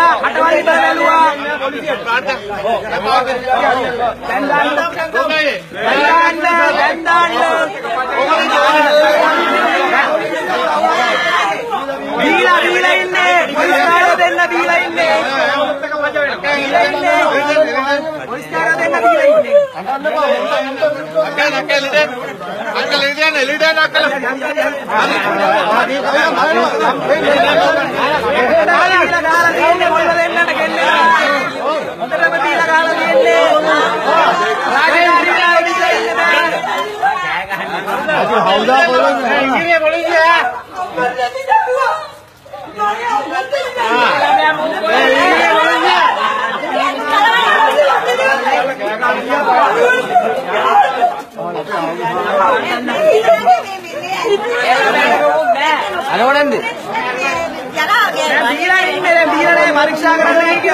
අටවල් බලලුවා බීලා ඉන්නේ පොලිස් කාර්ය දෙන්න බීලා ඉන්නේ පොලිස් කාර්ය දෙන්න බීලා ඉන්නේ අක්කල ලිඩන් අක්කල परीक्षा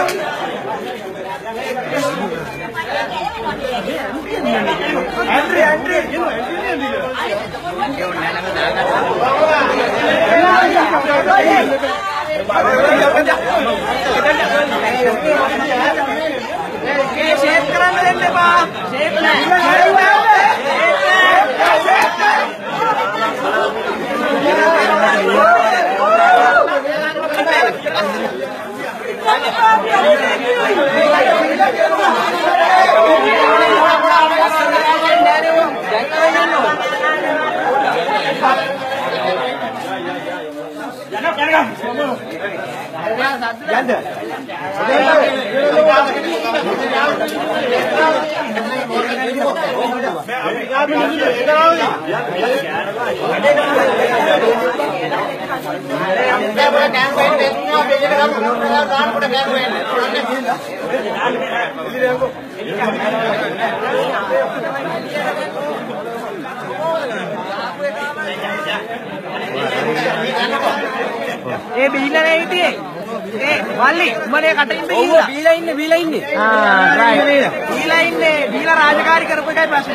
ये बीला नहीं थी ए वाली मने कटिंग पे बीला इन्ने हां राइट बीला राजकारी करपे काय प्रश्न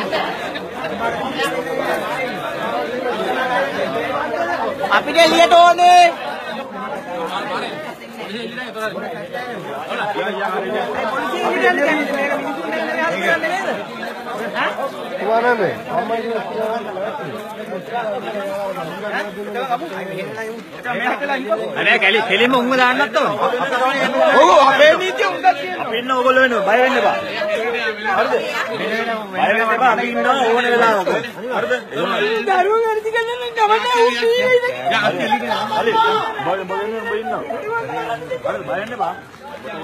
අපි දෙලියට ඕනේ අනේ කෙලින්ම උංග දාන්නත් ඕනේ. ඔව් අපේ නීතිය උංගක් තියෙනවා. අපි ඉන්න ඕගොල්ලෝ වෙනවා බය වෙන්න එපා. හරිද? බය වෙන්න එපා. අපි ඉන්නවා ඕන වෙලාවක. හරිද? දරුවෝ වැඩි ගන්න නම නෑ. හරි. බය වෙන්න එපා.